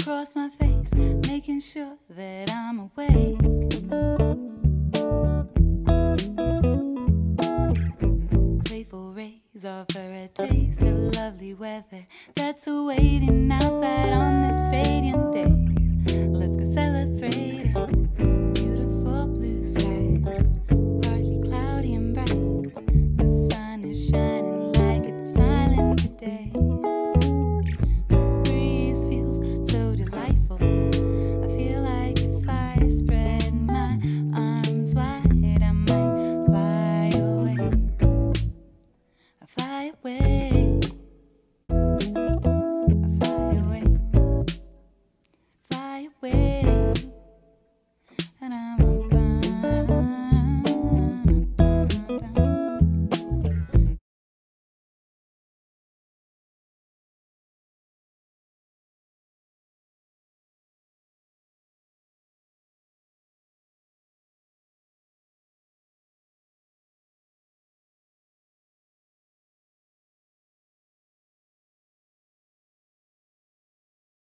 across my face, making sure that I'm awake. Playful rays offer a taste of lovely weather that's awaiting outside on this radiant day. Let's go celebrate it. Beautiful blue skies, partly cloudy and bright. The sun is shining like it's smiling today. The breeze feels so delightful. I feel like if I spread my arms wide, I might fly away. I fly away. I fly away. Fly away.